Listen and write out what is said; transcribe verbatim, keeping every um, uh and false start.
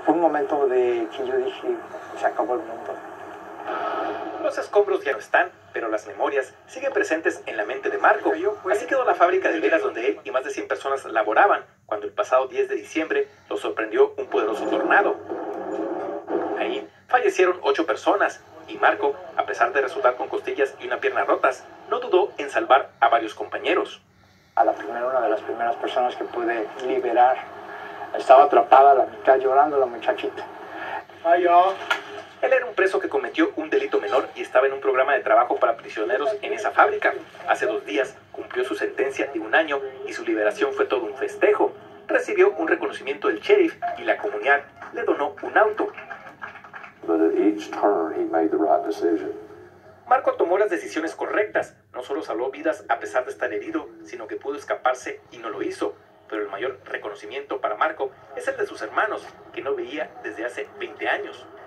fue un momento de que yo dije, se acabó el mundo. Los escombros ya no están, pero las memorias siguen presentes en la mente de Marco. Así quedó la fábrica de velas donde él y más de cien personas laboraban, cuando el pasado diez de diciembre los sorprendió un poderoso tornado. Ahí fallecieron ocho personas, y Marco, a pesar de resultar con costillas y una pierna rotas, no dudó en salvar a varios compañeros. A la primera, una de las primeras personas que pude liberar, estaba atrapada a la mitad llorando la muchachita. Ay, yo. Él era un preso que cometió un delito menor y estaba en un programa de trabajo para prisioneros en esa fábrica. Hace dos días cumplió su sentencia de un año y su liberación fue todo un festejo. Recibió un reconocimiento del sheriff y la comunidad le donó un auto. But at each turn he made the right decision. Marco tomó las decisiones correctas. No solo salvó vidas a pesar de estar herido, sino que pudo escaparse y no lo hizo. Pero el mayor reconocimiento para Marco es el de sus hermanos, que no veía desde hace veinte años.